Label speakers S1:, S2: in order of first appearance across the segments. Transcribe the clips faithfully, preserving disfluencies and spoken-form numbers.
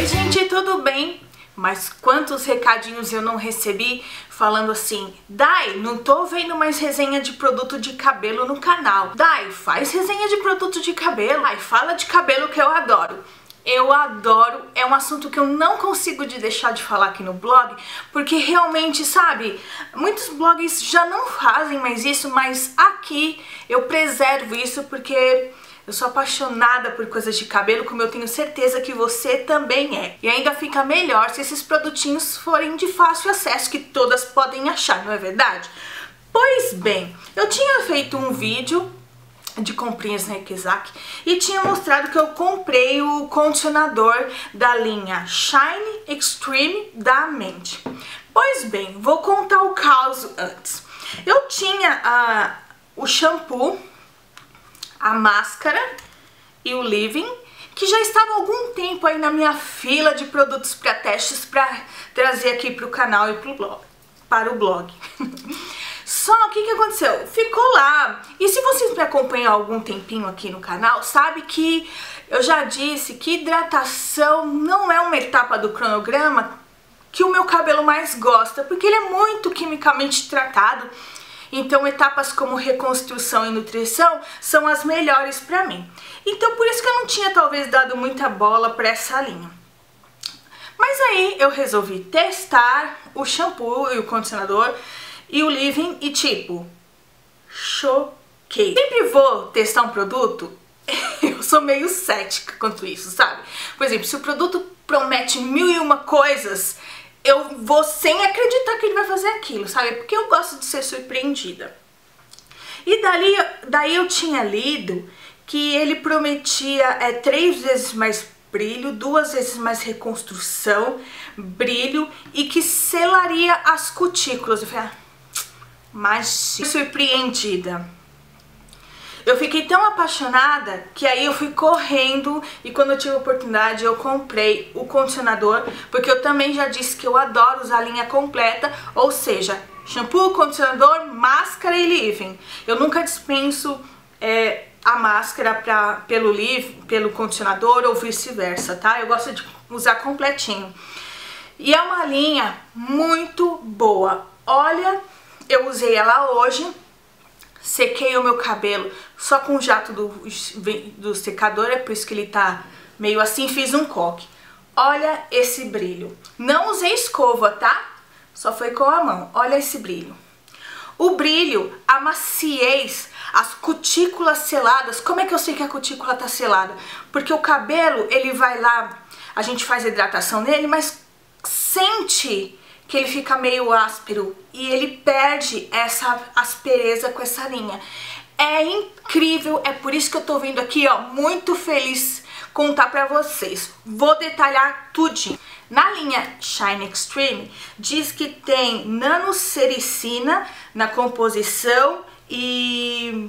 S1: Oi gente, tudo bem? Mas quantos recadinhos eu não recebi falando assim: Dai, não tô vendo mais resenha de produto de cabelo no canal. Dai, faz resenha de produto de cabelo. Dai, fala de cabelo que eu adoro. Eu adoro, é um assunto que eu não consigo de deixar de falar aqui no blog, porque realmente, sabe, muitos blogs já não fazem mais isso, mas aqui eu preservo isso porque eu sou apaixonada por coisas de cabelo, como eu tenho certeza que você também é. E ainda fica melhor se esses produtinhos forem de fácil acesso, que todas podem achar, não é verdade? Pois bem, eu tinha feito um vídeo de comprinhas na Ikezak e tinha mostrado que eu comprei o condicionador da linha Shine Extreme da Mente. Pois bem, vou contar o caso antes. Eu tinha a, o shampoo, a máscara e o leave-in, que já estavam há algum tempo aí na minha fila de produtos para testes para trazer aqui para o canal e pro blog, para o blog. Só o que que aconteceu? Ficou lá. E se vocês me acompanham há algum tempinho aqui no canal, sabe que eu já disse que hidratação não é uma etapa do cronograma que o meu cabelo mais gosta, porque ele é muito quimicamente tratado. Então etapas como reconstrução e nutrição são as melhores pra mim. Então por isso que eu não tinha talvez dado muita bola pra essa linha. Mas aí eu resolvi testar o shampoo e o condicionador e o leave-in e tipo, choquei. Sempre vou testar um produto, eu sou meio cética quanto isso, sabe? Por exemplo, se o produto promete mil e uma coisas, eu vou sem acreditar que ele vai fazer aquilo, sabe? Porque eu gosto de ser surpreendida. E dali, daí eu tinha lido que ele prometia é, três vezes mais brilho, duas vezes mais reconstrução, brilho e que selaria as cutículas. Eu falei, ah, mas surpreendida. Eu fiquei tão apaixonada que aí eu fui correndo e quando eu tive a oportunidade eu comprei o condicionador, porque eu também já disse que eu adoro usar a linha completa, ou seja, shampoo, condicionador, máscara e leave-in. Eu nunca dispenso é, a máscara pra, pelo leave, pelo condicionador ou vice-versa, tá? Eu gosto de usar completinho. E é uma linha muito boa. Olha, eu usei ela hoje. Sequei o meu cabelo só com o jato do, do secador, é por isso que ele tá meio assim, fiz um coque. Olha esse brilho. Não usei escova, tá? Só foi com a mão. Olha esse brilho. O brilho, a maciez, as cutículas seladas. Como é que eu sei que a cutícula tá selada? Porque o cabelo, ele vai lá, a gente faz a hidratação nele, mas sente que ele fica meio áspero e ele perde essa aspereza com essa linha. É incrível, é por isso que eu tô vindo aqui, ó, muito feliz contar pra vocês. Vou detalhar tudinho. Na linha Shine Extreme, diz que tem nanosericina na composição e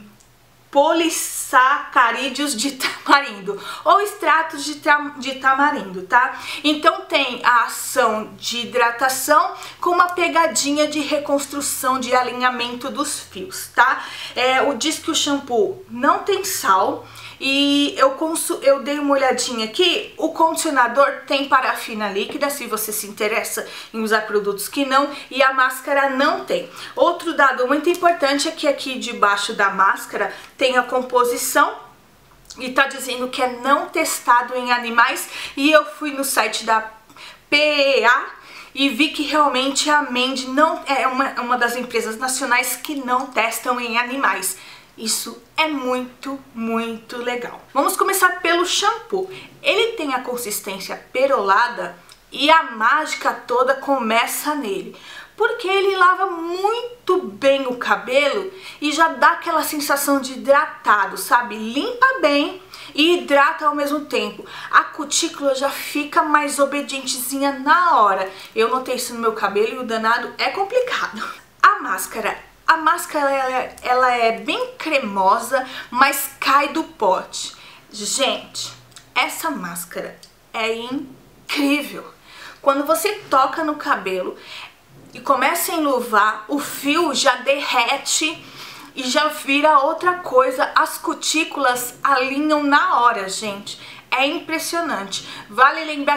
S1: polissacarídeos de tamarindo ou extratos de, tam de tamarindo, tá? Então tem a ação de hidratação com uma pegadinha de reconstrução, de alinhamento dos fios, tá? É, o, diz que o shampoo não tem sal e eu, eu dei uma olhadinha aqui, o condicionador tem parafina líquida, se você se interessa em usar produtos que não, e a máscara não tem. Outro dado muito importante é que aqui debaixo da máscara tem a composição e tá dizendo que é não testado em animais, e eu fui no site da P E A e vi que realmente a Mende não é uma, uma das empresas nacionais que não testam em animais. Isso é muito, muito legal. Vamos começar pelo shampoo. Ele tem a consistência perolada e a mágica toda começa nele, porque ele lava muito bem o cabelo e já dá aquela sensação de hidratado, sabe? Limpa bem e hidrata ao mesmo tempo. A cutícula já fica mais obedientezinha na hora. Eu notei isso no meu cabelo e o danado é complicado. A máscara A máscara ela é, ela é bem cremosa, mas cai do pote. Gente, essa máscara é incrível. Quando você toca no cabelo e começa a enluvar, o fio já derrete e já vira outra coisa. As cutículas alinham na hora, gente. É impressionante. Vale lembrar que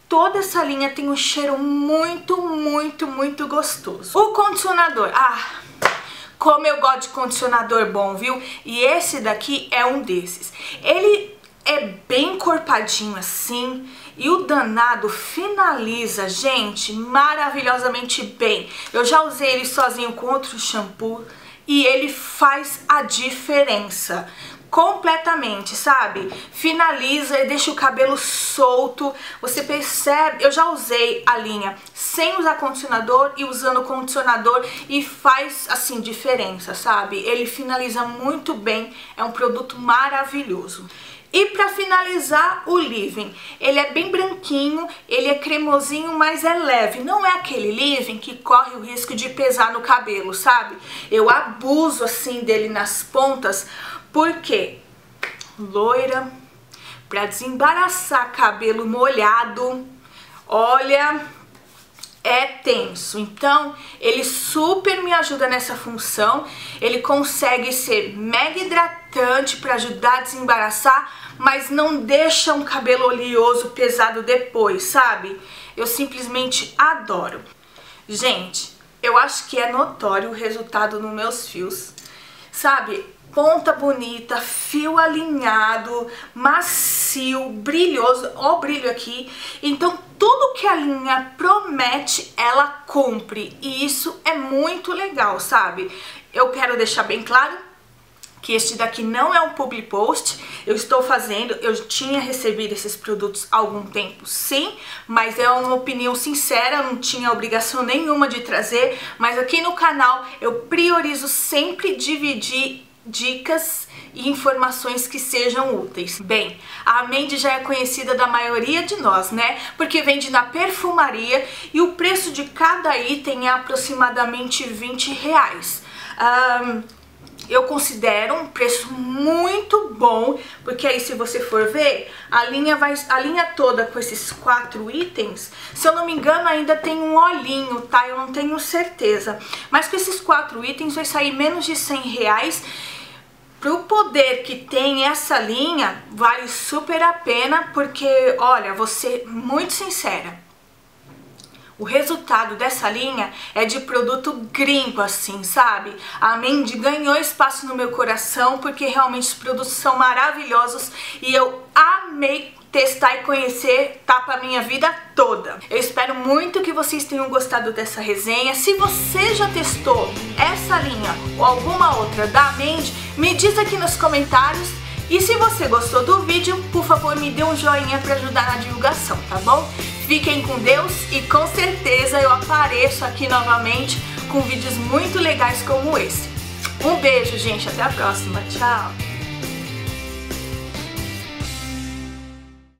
S1: toda essa linha tem um cheiro muito, muito, muito gostoso. O condicionador, ah, como eu gosto de condicionador bom, viu? E esse daqui é um desses. Ele é bem encorpadinho assim e o danado finaliza, gente, maravilhosamente bem. Eu já usei ele sozinho com outro shampoo e ele faz a diferença completamente, sabe? Finaliza e deixa o cabelo solto. Você percebe? Eu já usei a linha sem usar condicionador e usando condicionador e faz assim diferença, sabe? Ele finaliza muito bem, é um produto maravilhoso. E para finalizar, o leave-in. Ele é bem branquinho, ele é cremosinho, mas é leve. Não é aquele leave-in que corre o risco de pesar no cabelo, sabe? Eu abuso assim dele nas pontas, porque loira, para desembaraçar cabelo molhado, olha, é tenso. Então, ele super me ajuda nessa função. Ele consegue ser mega hidratante para ajudar a desembaraçar, mas não deixa um cabelo oleoso pesado depois, sabe? Eu simplesmente adoro. Gente, eu acho que é notório o resultado nos meus fios, sabe? Ponta bonita, fio alinhado, macio, brilhoso, ó o brilho aqui. Então tudo que a linha promete, ela cumpre, e isso é muito legal, sabe? Eu quero deixar bem claro que este daqui não é um public post, eu estou fazendo, eu tinha recebido esses produtos há algum tempo, sim, mas é uma opinião sincera, não tinha obrigação nenhuma de trazer, mas aqui no canal eu priorizo sempre dividir dicas e informações que sejam úteis. Bem, a Mandy já é conhecida da maioria de nós, né? Porque vende na perfumaria e o preço de cada item é aproximadamente vinte reais. Um, eu considero um preço muito bom, porque aí se você for ver, a linha, vai, a linha toda com esses quatro itens, se eu não me engano ainda tem um olhinho, tá? Eu não tenho certeza. Mas com esses quatro itens vai sair menos de cem reais. Pro poder que tem essa linha, vale super a pena, porque, olha, vou ser muito sincera, o resultado dessa linha é de produto gringo, assim, sabe? A Mandy ganhou espaço no meu coração, porque realmente os produtos são maravilhosos e eu amei testar e conhecer, tá pra minha vida toda. Eu espero muito que vocês tenham gostado dessa resenha. Se você já testou essa linha ou alguma outra da Mandy, me diz aqui nos comentários. E se você gostou do vídeo, por favor me dê um joinha pra ajudar na divulgação, tá bom? Fiquem com Deus e com certeza eu apareço aqui novamente com vídeos muito legais como esse. Um beijo, gente, até a próxima, tchau!